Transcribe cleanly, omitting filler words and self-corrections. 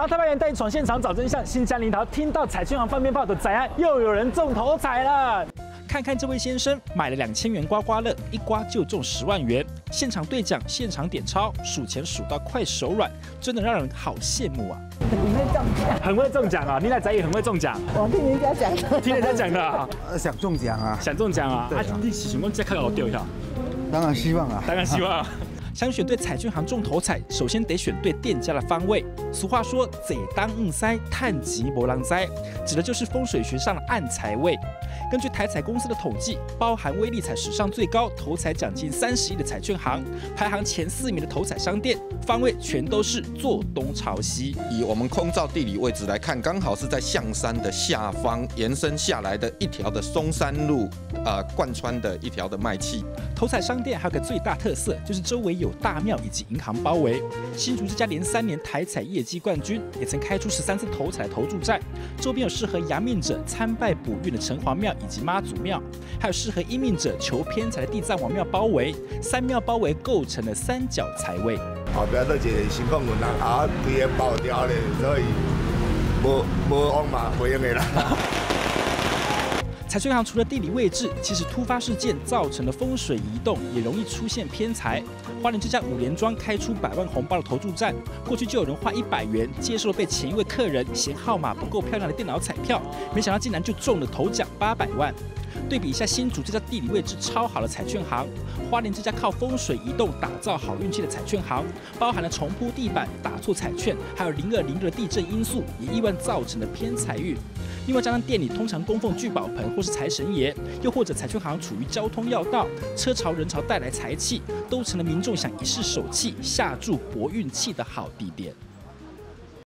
后特派员带你闯现场找真相。新疆林桃听到彩券行翻面报的宰案，又有人中头彩了。看看这位先生买了2000元刮刮乐，一刮就中10万元，现场兑奖，现场点钞，数钱数到快手软，真的让人好羡慕啊！ 很会中奖， 很会中奖啊！你来仔也很会中奖， 我听人家讲的， 听人家讲的啊， 想中奖啊， 想中奖啊！你是想讲这靠我丢一下？ 当然希望啊， 当然希望。想选对彩券行中头彩，首先得选对店家的方位。俗话说“贼当硬塞，探吉博狼灾”，指的就是风水学上的暗财位。根据台彩公司的统计，包含威力彩史上最高头彩奖金30亿的彩券行，排行前4名的头彩商店，方位全都是坐东朝西。 以我们空照地理位置来看，刚好是在象山的下方延伸下来的一条的松山路，贯穿的一条的卖气。 头彩商店还有个最大特色，就是周围有大庙以及银行包围。新竹这家连3年台彩业绩冠军，也曾开出13次头彩投注站，周边有适合阳命者参拜补运的城隍庙以及妈祖庙，还有适合阴命者求偏财的地藏王庙包围，3庙包围构成了3角财位。 后边都一个新矿轮人规个爆掉咧，所以无往嘛回应的啦。 彩券行除了地理位置，其实突发事件造成的风水移动也容易出现偏财。花莲这家5连庄开出100万红包的投注站，过去就有人花100元接受了被前一位客人嫌号码不够漂亮的电脑彩票，没想到竟然就中了头奖800万。对比一下新竹这家地理位置超好的彩券行，花莲这家靠风水移动打造好运气的彩券行，包含了重铺地板、打错彩券，还有0206的地震因素，也意外造成了偏财运。另外，加上店里通常供奉聚宝盆或是财神爷，又或者彩券行处于交通要道，车潮人潮带来财气，都成了民众想一试手气、下注博运气的好地点。